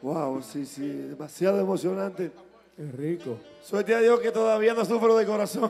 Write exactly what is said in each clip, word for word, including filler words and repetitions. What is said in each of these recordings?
Wow, sí, sí, demasiado emocionante. Es rico. Suerte a Dios que todavía no sufro de corazón.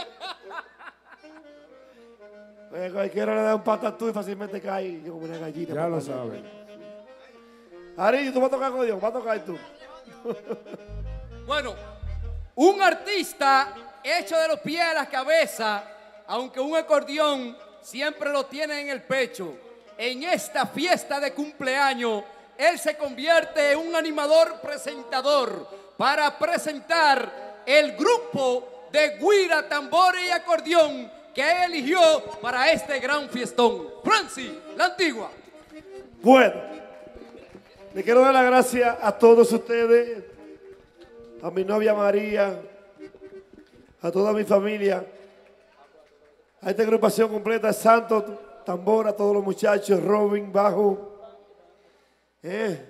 Eh, Cualquiera le da un patatú y fácilmente cae yo como una gallina. Ya lo papá. sabes. Ari, tú vas a tocar con Dios, vas a tocar tú. Bueno, un artista hecho de los pies a la cabeza, aunque un acordeón siempre lo tiene en el pecho. En esta fiesta de cumpleaños, él se convierte en un animador presentador para presentar el grupo de guira, tambores y acordeón que él eligió para este gran fiestón. Francis, la antigua. Bueno, le quiero dar las gracias a todos ustedes, a mi novia María, a toda mi familia, a esta agrupación completa, Santos, tambor, a todos los muchachos, Robin, bajo. Eh.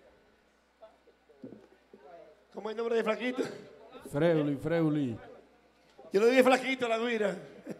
¿Cómo es el nombre de flaquito? Freuli, Freuli. Yo le dije flaquito a la guira.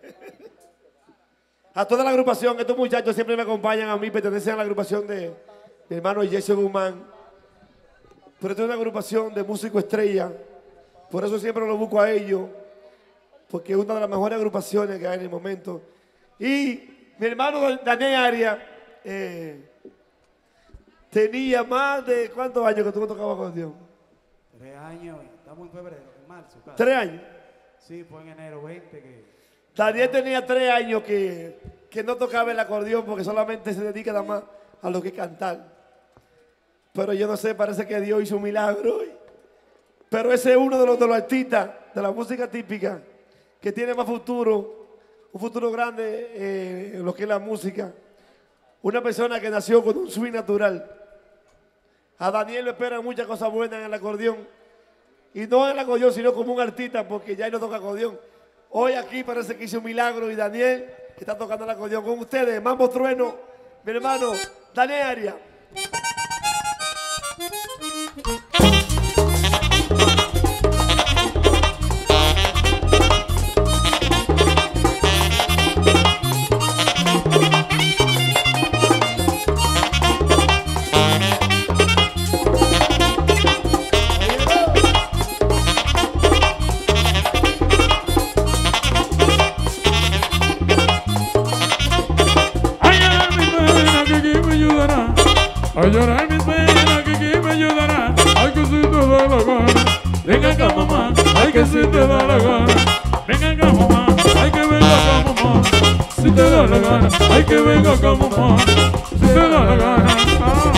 A toda la agrupación, estos muchachos siempre me acompañan a mí, pertenecen a la agrupación de mi hermano Jesse Guzmán. Pero esta es una agrupación de músico estrella, por eso siempre lo busco a ellos, porque es una de las mejores agrupaciones que hay en el momento. Y mi hermano Daniel Arias eh, tenía más de, ¿cuántos años que tú no tocabas acordeón? Tres años, estamos en febrero, en marzo. Casi. ¿Tres años? Sí, fue en enero veinte que... Daniel tenía tres años que, que no tocaba el acordeón porque solamente se dedica nada más a lo que cantar. Pero yo no sé, parece que Dios hizo un milagro hoy. Pero ese es uno de los, de los artistas de la música típica que tiene más futuro, un futuro grande eh, en lo que es la música. Una persona que nació con un swing natural. A Daniel le esperan muchas cosas buenas en el acordeón. Y no en el acordeón, sino como un artista, porque ya él no toca acordeón. Hoy aquí parece que hizo un milagro y Daniel está tocando el acordeón con ustedes. Mambo Trueno, mi hermano Daniel Arias. A llorar mis penas, que quién me ayudará. Ay, que si te da la gana. Venga acá, mamá. Ay, que si te da la gana. Venga acá, mamá. Ay, que venga acá, mamá. Si te da la gana. Ay, que venga acá, mamá. Si te da la gana. Ah.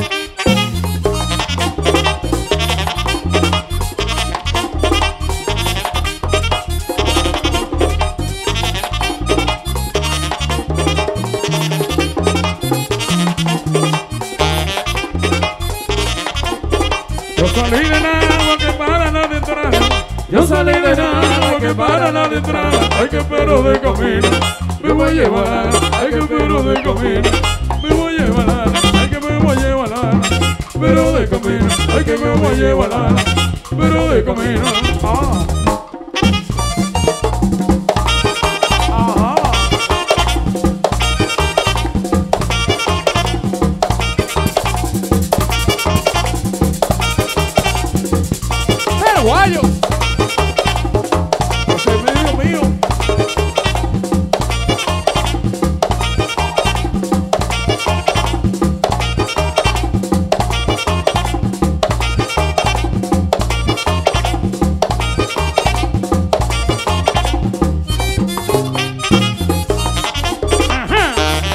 Yo salí del agua que para la de entrar. Yo salí del agua que para la de entrar. Ay, que pero de camino me voy a llevar. Ay, que pero de camino me voy a llevar. Ay, que me voy a llevar. Pero de camino. Ay, que me voy a llevar. Pero de camino. Ah. Guayo, ese es medio mío. Ajá.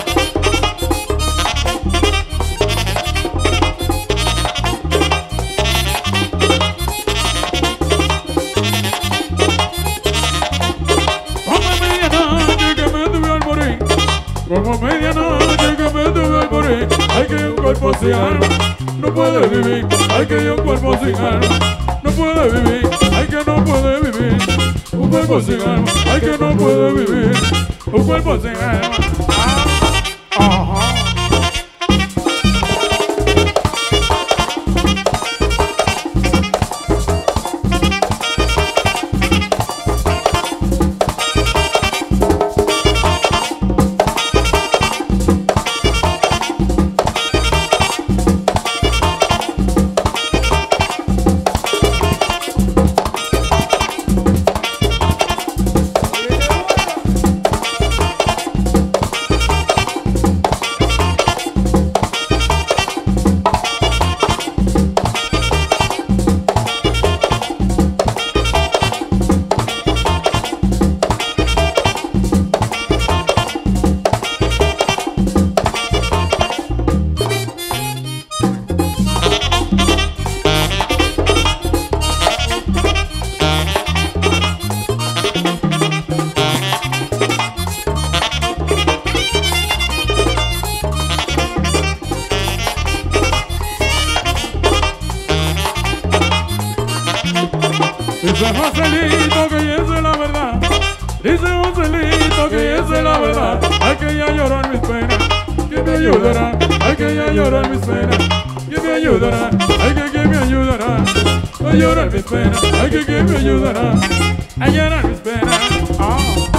Como medianoche que me tuve al morir. Hay que un cuerpo sin alma no puede vivir. Hay que un cuerpo sin alma no puede vivir. Hay que no puede vivir. Un cuerpo sin alma. Hay que no puede vivir. Un cuerpo sin alma. Ah, ajá. Dice Joselito que esa es la verdad. Dice Joselito que esa es la verdad. Hay que ya llorar mis penas, que me ayudará. Hay que ya llorar mis penas, que me ayudará. Hay que que me ayudará a llorar mis penas. Hay que que me ayudará a llorar mis penas. Oh.